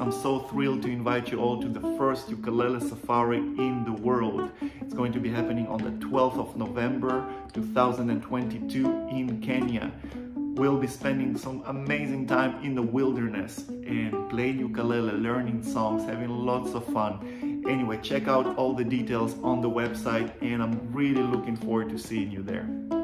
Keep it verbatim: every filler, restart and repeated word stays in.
I'm so thrilled to invite you all to the first ukulele safari in the world. It's going to be happening on the twelfth of November two thousand twenty-two in Kenya. We'll be spending some amazing time in the wilderness and playing ukulele, learning songs, having lots of fun. Anyway, check out all the details on the website, and I'm really looking forward to seeing you there.